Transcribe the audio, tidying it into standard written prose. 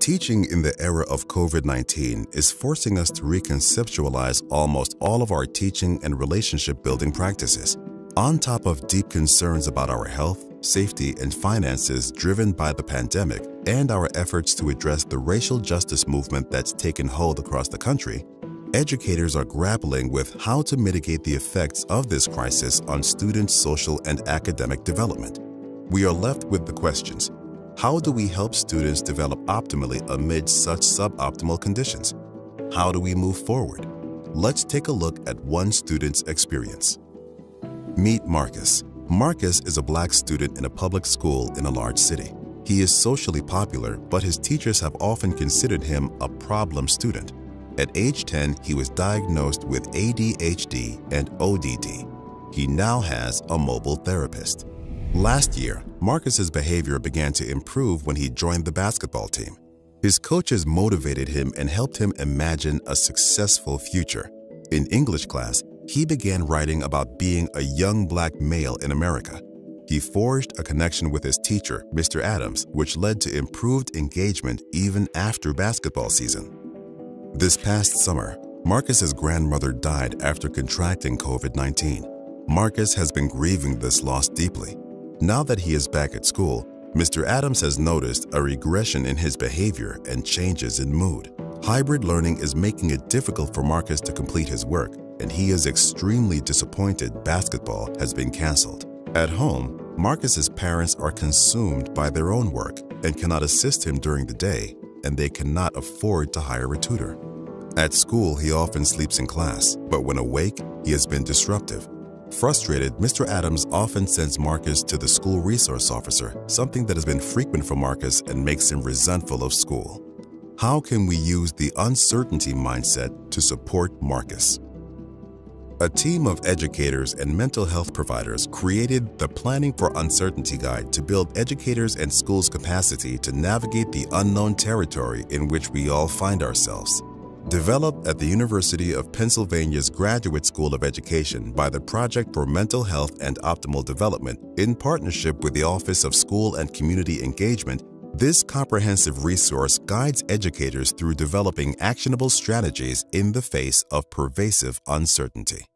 Teaching in the era of COVID-19 is forcing us to reconceptualize almost all of our teaching and relationship-building practices. On top of deep concerns about our health, safety, and finances driven by the pandemic and our efforts to address the racial justice movement that's taken hold across the country, educators are grappling with how to mitigate the effects of this crisis on students' social and academic development. We are left with the questions: how do we help students develop optimally amid such suboptimal conditions? How do we move forward? Let's take a look at one student's experience. Meet Marcus. Marcus is a Black student in a public school in a large city. He is socially popular, but his teachers have often considered him a problem student. At age 10, he was diagnosed with ADHD and ODD. He now has a mobile therapist. Last year, Marcus's behavior began to improve when he joined the basketball team. His coaches motivated him and helped him imagine a successful future. In English class, he began writing about being a young Black male in America. He forged a connection with his teacher, Mr. Adams, which led to improved engagement even after basketball season. This past summer, Marcus's grandmother died after contracting COVID-19. Marcus has been grieving this loss deeply. Now that he is back at school, Mr. Adams has noticed a regression in his behavior and changes in mood. Hybrid learning is making it difficult for Marcus to complete his work, and he is extremely disappointed basketball has been canceled. At home, Marcus's parents are consumed by their own work and cannot assist him during the day, and they cannot afford to hire a tutor. At school, he often sleeps in class, but when awake, he has been disruptive. Frustrated, Mr. Adams often sends Marcus to the school resource officer, something that has been frequent for Marcus and makes him resentful of school. How can we use the uncertainty mindset to support Marcus? A team of educators and mental health providers created the Planning for Uncertainty Guide to build educators and schools' capacity to navigate the unknown territory in which we all find ourselves. Developed at the University of Pennsylvania's Graduate School of Education by the Project for Mental Health and Optimal Development in partnership with the Office of School and Community Engagement, this comprehensive resource guides educators through developing actionable strategies in the face of pervasive uncertainty.